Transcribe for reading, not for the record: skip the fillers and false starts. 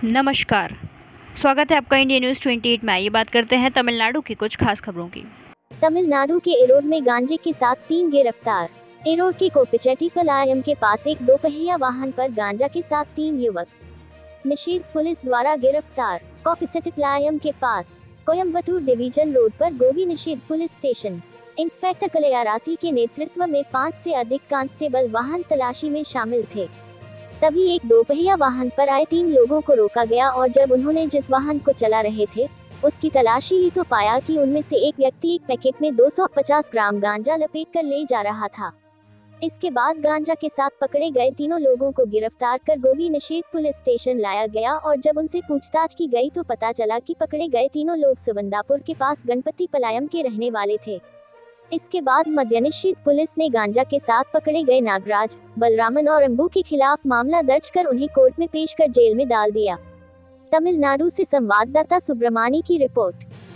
नमस्कार। स्वागत है आपका इंडिया न्यूज़ 28 में। आइए बात करते हैं तमिलनाडु की कुछ खास खबरों की। तमिलनाडु के एरोड में गांजे के साथ 3 गिरफ्तार। एरोड के कोपिचेट्टीपालायम के पास एक दोपहिया वाहन पर गांजा के साथ 3 युवक निषेध पुलिस द्वारा गिरफ्तार। कोपिचेट्टीपालायम के पास कोयम्बटूर डिवीजन रोड पर गोबी निषेध पुलिस स्टेशन इंस्पेक्टर कलयारासी के नेतृत्व में 5 से अधिक कांस्टेबल वाहन तलाशी में शामिल थे। तभी एक दोपहिया वाहन पर आए 3 लोगों को रोका गया और जब उन्होंने जिस वाहन को चला रहे थे उसकी तलाशी ली तो पाया कि उनमें से एक व्यक्ति एक पैकेट में 250 ग्राम गांजा लपेटकर ले जा रहा था। इसके बाद गांजा के साथ पकड़े गए तीनों लोगों को गिरफ्तार कर गोबी निषेध पुलिस स्टेशन लाया गया और जब उनसे पूछताछ की गई तो पता चला कि पकड़े गए तीनों लोग सुवंदापुर के पास गणपति पलायम के रहने वाले थे। इसके बाद मद्य निषेध पुलिस ने गांजा के साथ पकड़े गए नागराज, बलरामन और अंबू के खिलाफ मामला दर्ज कर उन्हें कोर्ट में पेश कर जेल में डाल दिया। तमिलनाडु से संवाददाता सुब्रमानी की रिपोर्ट।